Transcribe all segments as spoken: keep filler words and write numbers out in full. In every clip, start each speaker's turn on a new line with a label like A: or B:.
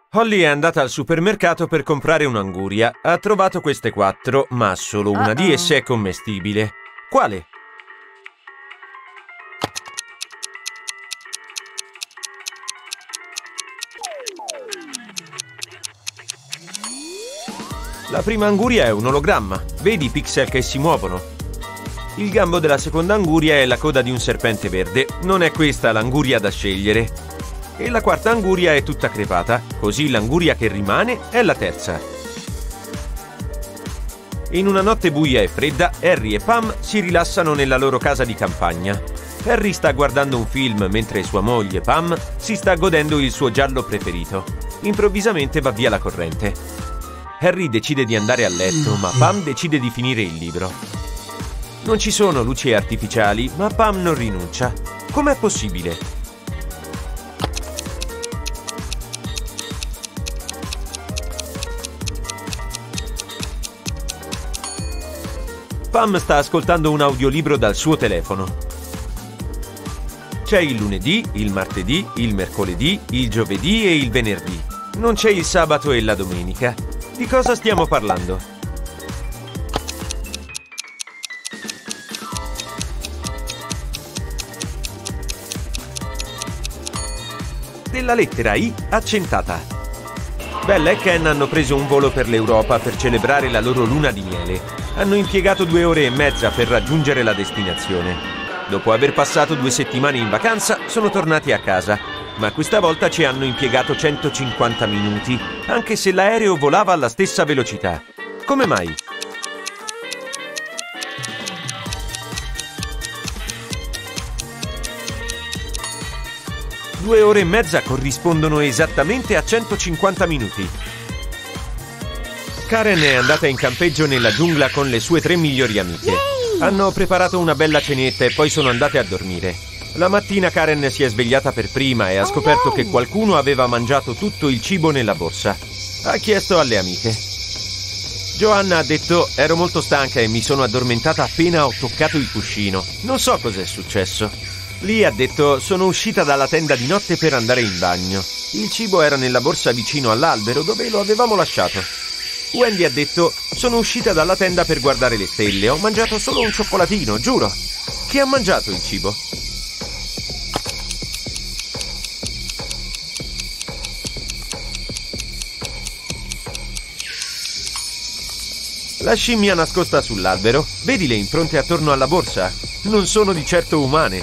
A: Holly è andata al supermercato per comprare un'anguria. Ha trovato queste quattro, ma solo una di esse è commestibile. Quale? La prima anguria è un ologramma. Vedi i pixel che si muovono? Il gambo della seconda anguria è la coda di un serpente verde. Non è questa l'anguria da scegliere. E la quarta anguria è tutta crepata, così l'anguria che rimane è la terza. In una notte buia e fredda, Harry e Pam si rilassano nella loro casa di campagna. Harry sta guardando un film mentre sua moglie Pam si sta godendo il suo giallo preferito. Improvvisamente va via la corrente. Harry decide di andare a letto, ma Pam decide di finire il libro. Non ci sono luci artificiali, ma Pam non rinuncia. Com'è possibile? Pam sta ascoltando un audiolibro dal suo telefono. C'è il lunedì, il martedì, il mercoledì, il giovedì e il venerdì. Non c'è il sabato e la domenica. Di cosa stiamo parlando? Della lettera I accentata. Bella e Ken hanno preso un volo per l'Europa per celebrare la loro luna di miele. Hanno impiegato due ore e mezza per raggiungere la destinazione. Dopo aver passato due settimane in vacanza, sono tornati a casa. Ma questa volta ci hanno impiegato centocinquanta minuti, anche se l'aereo volava alla stessa velocità. Come mai? Due ore e mezza corrispondono esattamente a centocinquanta minuti. Karen è andata in campeggio nella giungla con le sue tre migliori amiche. Hanno preparato una bella cenetta e poi sono andate a dormire. La mattina Karen si è svegliata per prima e ha scoperto che qualcuno aveva mangiato tutto il cibo nella borsa. Ha chiesto alle amiche. Joanna ha detto: ero molto stanca e mi sono addormentata appena ho toccato il cuscino. Non so cos'è successo. Lee ha detto: sono uscita dalla tenda di notte per andare in bagno. Il cibo era nella borsa vicino all'albero dove lo avevamo lasciato. Wendy ha detto: sono uscita dalla tenda per guardare le stelle. Ho mangiato solo un cioccolatino, giuro. Chi ha mangiato il cibo? La scimmia nascosta sull'albero. Vedi le impronte attorno alla borsa? Non sono di certo umane.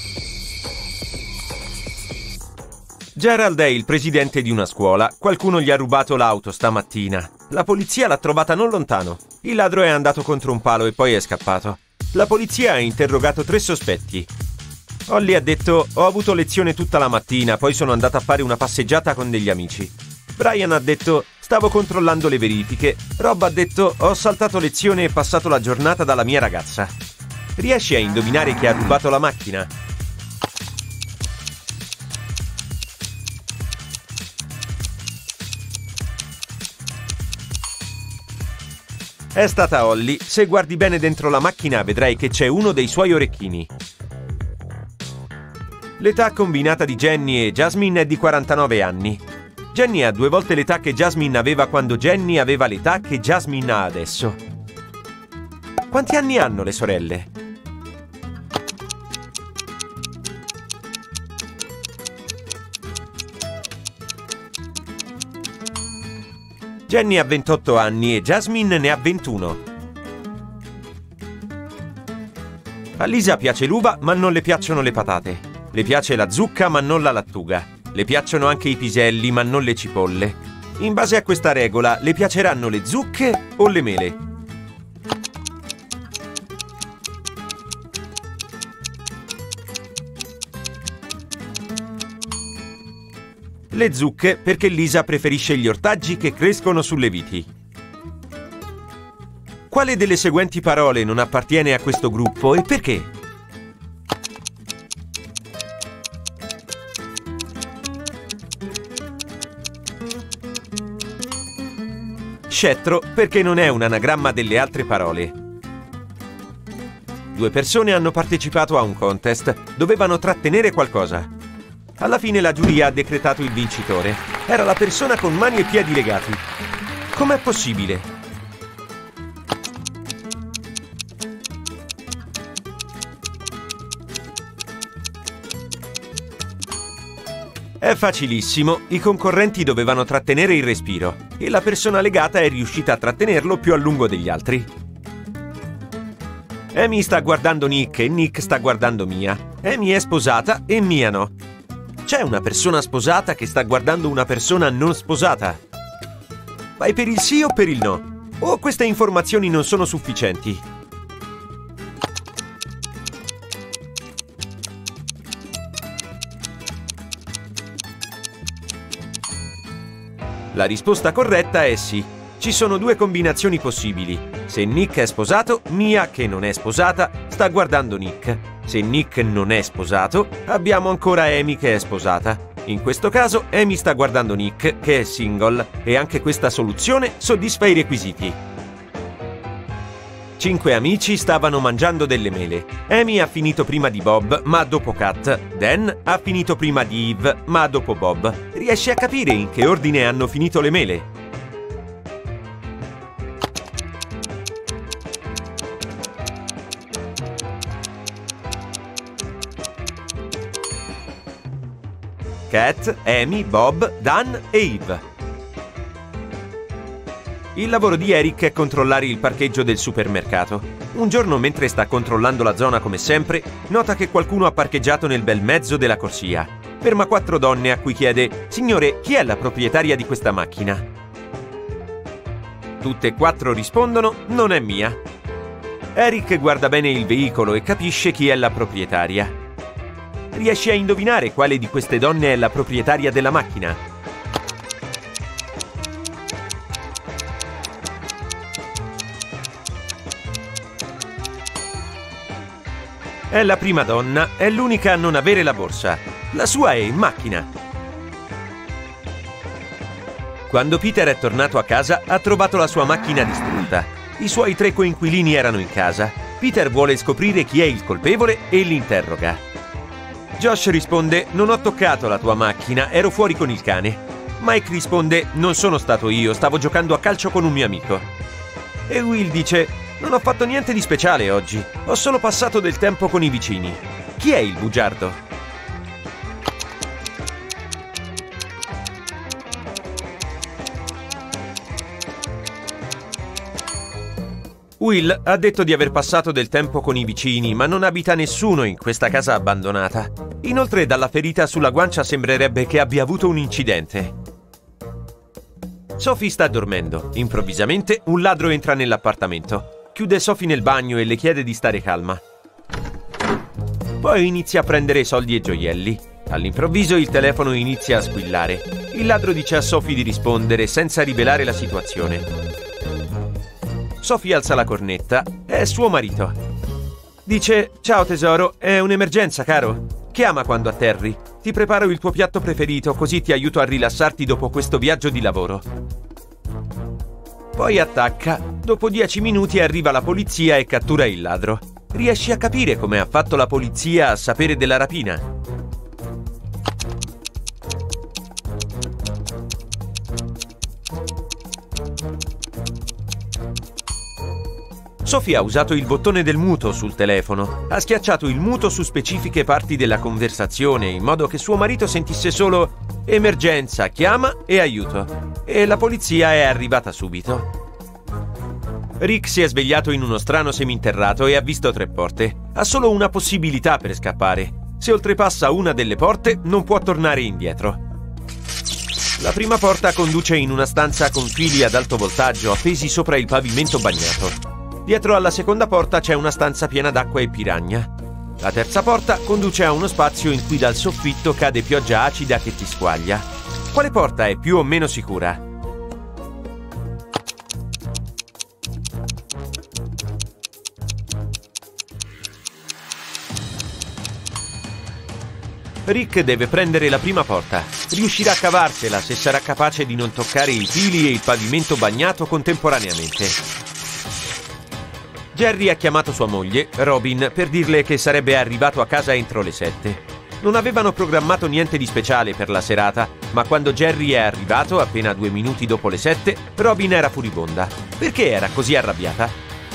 A: Gerald è il presidente di una scuola. Qualcuno gli ha rubato l'auto stamattina. La polizia l'ha trovata non lontano. Il ladro è andato contro un palo e poi è scappato. La polizia ha interrogato tre sospetti. Holly ha detto: ho avuto lezione tutta la mattina, poi sono andata a fare una passeggiata con degli amici. Brian ha detto: stavo controllando le verifiche. Rob ha detto: ho saltato lezione e passato la giornata dalla mia ragazza. Riesci a indovinare chi ha rubato la macchina? È stata Holly. Se guardi bene dentro la macchina vedrai che c'è uno dei suoi orecchini. L'età combinata di Jenny e Jasmine è di quarantanove anni. Jenny ha due volte l'età che Jasmine aveva quando Jenny aveva l'età che Jasmine ha adesso. Quanti anni hanno le sorelle? Jenny ha ventotto anni e Jasmine ne ha ventuno. A Lisa piace l'uva, ma non le piacciono le patate. Le piace la zucca, ma non la lattuga. Le piacciono anche i piselli, ma non le cipolle. In base a questa regola, le piaceranno le zucche o le mele? Le zucche, perché Lisa preferisce gli ortaggi che crescono sulle viti. Quale delle seguenti parole non appartiene a questo gruppo e perché? Scettro, perché non è un anagramma delle altre parole. Due persone hanno partecipato a un contest. Dovevano trattenere qualcosa. Alla fine la giuria ha decretato il vincitore. Era la persona con mani e piedi legati. Com'è possibile? È facilissimo, i concorrenti dovevano trattenere il respiro e la persona legata è riuscita a trattenerlo più a lungo degli altri. Amy sta guardando Nick e Nick sta guardando Mia. Amy è sposata e Mia no. C'è una persona sposata che sta guardando una persona non sposata. Vai per il sì o per il no? O queste informazioni non sono sufficienti? La risposta corretta è sì. Ci sono due combinazioni possibili. Se Nick è sposato, Mia, che non è sposata, sta guardando Nick. Se Nick non è sposato, abbiamo ancora Amy che è sposata. In questo caso, Amy sta guardando Nick, che è single, e anche questa soluzione soddisfa i requisiti. Cinque amici stavano mangiando delle mele. Amy ha finito prima di Bob, ma dopo Kat. Dan ha finito prima di Eve, ma dopo Bob. Riesci a capire in che ordine hanno finito le mele? Kat, Amy, Bob, Dan e Eve. Il lavoro di Eric è controllare il parcheggio del supermercato. Un giorno, mentre sta controllando la zona come sempre, nota che qualcuno ha parcheggiato nel bel mezzo della corsia. Ferma quattro donne a cui chiede: «Signore, chi è la proprietaria di questa macchina?» Tutte e quattro rispondono: «Non è mia». Eric guarda bene il veicolo e capisce chi è la proprietaria. Riesci a indovinare quale di queste donne è la proprietaria della macchina? È la prima donna, è l'unica a non avere la borsa. La sua è in macchina. Quando Peter è tornato a casa, ha trovato la sua macchina distrutta. I suoi tre coinquilini erano in casa. Peter vuole scoprire chi è il colpevole e li interroga. Josh risponde: «Non ho toccato la tua macchina, ero fuori con il cane». Mike risponde: «Non sono stato io, stavo giocando a calcio con un mio amico». E Will dice: «Non ho fatto niente di speciale oggi, ho solo passato del tempo con i vicini». Chi è il bugiardo? Will ha detto di aver passato del tempo con i vicini, ma non abita nessuno in questa casa abbandonata. Inoltre, dalla ferita sulla guancia sembrerebbe che abbia avuto un incidente. Sophie sta dormendo. Improvvisamente, un ladro entra nell'appartamento. Chiude Sophie nel bagno e le chiede di stare calma. Poi inizia a prendere soldi e gioielli. All'improvviso il telefono inizia a squillare. Il ladro dice a Sophie di rispondere senza rivelare la situazione. Sophie alza la cornetta. È suo marito. Dice: «Ciao tesoro, è un'emergenza, caro. Chiama quando atterri. Ti preparo il tuo piatto preferito, così ti aiuto a rilassarti dopo questo viaggio di lavoro». Poi attacca. Dopo dieci minuti arriva la polizia e cattura il ladro. Riesci a capire come ha fatto la polizia a sapere della rapina? Sophie ha usato il bottone del muto sul telefono. Ha schiacciato il muto su specifiche parti della conversazione in modo che suo marito sentisse solo «emergenza, chiama e aiuto». E la polizia è arrivata subito. Rick si è svegliato in uno strano seminterrato e ha visto tre porte. Ha solo una possibilità per scappare. Se oltrepassa una delle porte, non può tornare indietro. La prima porta conduce in una stanza con fili ad alto voltaggio appesi sopra il pavimento bagnato. Dietro alla seconda porta c'è una stanza piena d'acqua e piragna. La terza porta conduce a uno spazio in cui dal soffitto cade pioggia acida che ti squaglia. Quale porta è più o meno sicura? Rick deve prendere la prima porta. Riuscirà a cavarsela se sarà capace di non toccare i fili e il pavimento bagnato contemporaneamente. Jerry ha chiamato sua moglie, Robin, per dirle che sarebbe arrivato a casa entro le sette. Non avevano programmato niente di speciale per la serata, ma quando Jerry è arrivato, appena due minuti dopo le sette, Robin era furibonda. Perché era così arrabbiata?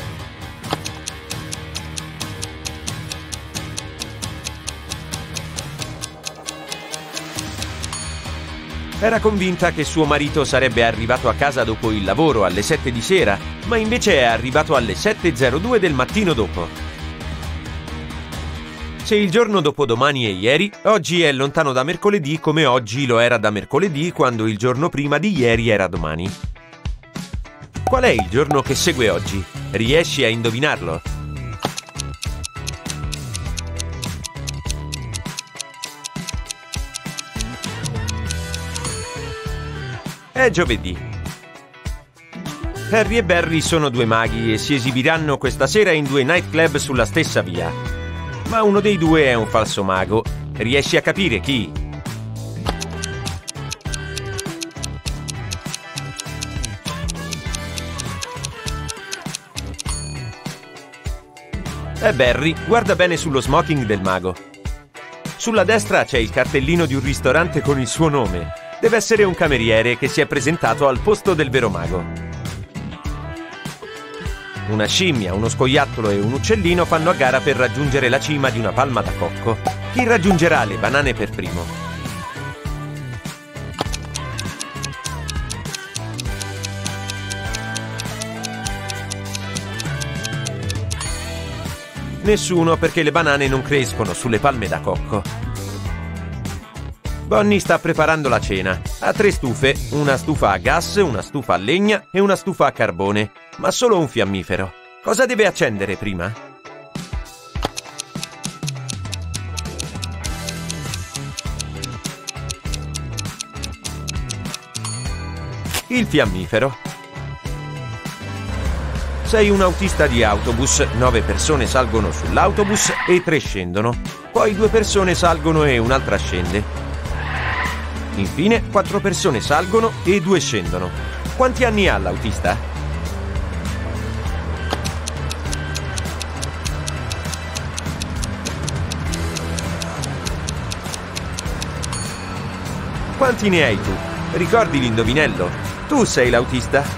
A: Era convinta che suo marito sarebbe arrivato a casa dopo il lavoro alle sette di sera, ma invece è arrivato alle sette e zero due del mattino dopo. Se il giorno dopo domani è ieri, oggi è lontano da mercoledì come oggi lo era da mercoledì quando il giorno prima di ieri era domani. Qual è il giorno che segue oggi? Riesci a indovinarlo? È giovedì. Harry e Barry sono due maghi e si esibiranno questa sera in due nightclub sulla stessa via. Ma uno dei due è un falso mago. Riesci a capire chi? È Barry, guarda bene sullo smoking del mago. Sulla destra c'è il cartellino di un ristorante con il suo nome. Deve essere un cameriere che si è presentato al posto del vero mago. Una scimmia, uno scoiattolo e un uccellino fanno a gara per raggiungere la cima di una palma da cocco. Chi raggiungerà le banane per primo? Nessuno, perché le banane non crescono sulle palme da cocco. Bonnie sta preparando la cena. Ha tre stufe, una stufa a gas, una stufa a legna e una stufa a carbone, ma solo un fiammifero. Cosa deve accendere prima? Il fiammifero. Sei un autista di autobus, nove persone salgono sull'autobus e tre scendono. Poi due persone salgono e un'altra scende. Infine, quattro persone salgono e due scendono. Quanti anni ha l'autista? Quanti ne hai tu? Ricordi l'indovinello? Tu sei l'autista?